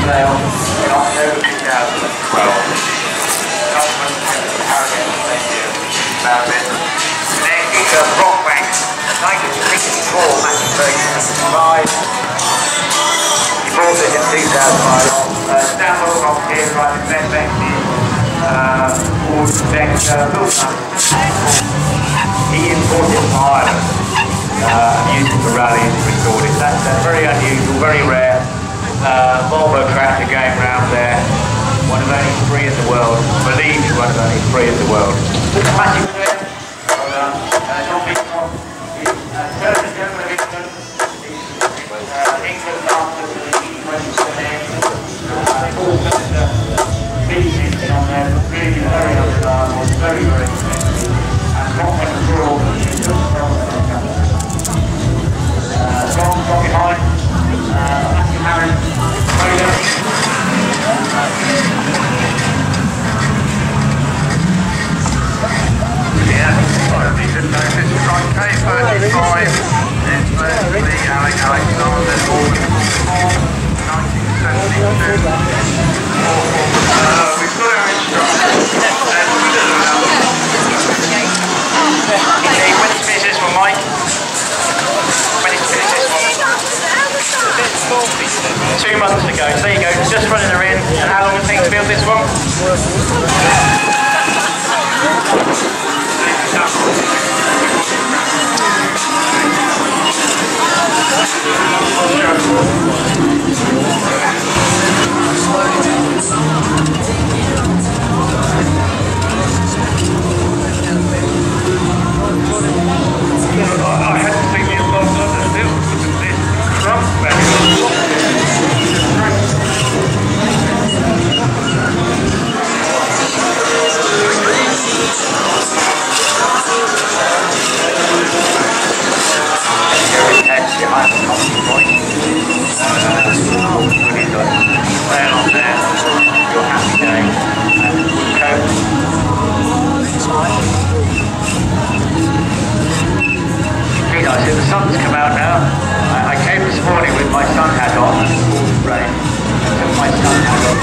sale in October 2012. Rock Bank, 1964, Matchburg 65. He bought it in 2005. Standard rock here, right in Glen Becky, Wood He imported from Ireland, used it for rallies, restored it. That's very unusual, very rare. Volvo tractor going round there. One of only 3 in the world. I believe he's one of only 3 in the world. Matching there. Very, very expensive. And not much at all. From behind, Matthew Harris, this is like K35, it's Leslie, Alec Alexander, 1972. We've got our instructor. Okay, when did you finish this one, Mike? When did you finish this one? 2 months ago. So there you go, just running her in. And how long will it take to build this one? I had to think about this crump back. Behind the coffee point. Brilliant. There on there. Your happy day. And Woodcote. Pretty nice. The sun's come out now. I came this morning with my sun hat on. It's rain. I took my sun hat on.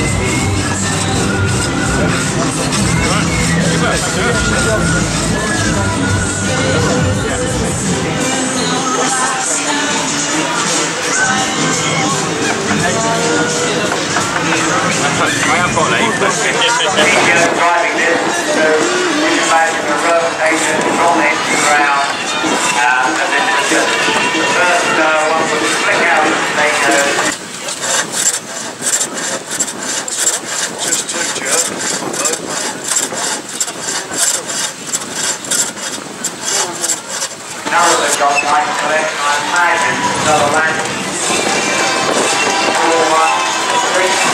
Driving this, so you can imagine the road station from the ground, and then just the first one would flick out and they go. Just two jerks. Now that they've got my collection, I imagine another land. 4, 1, 3.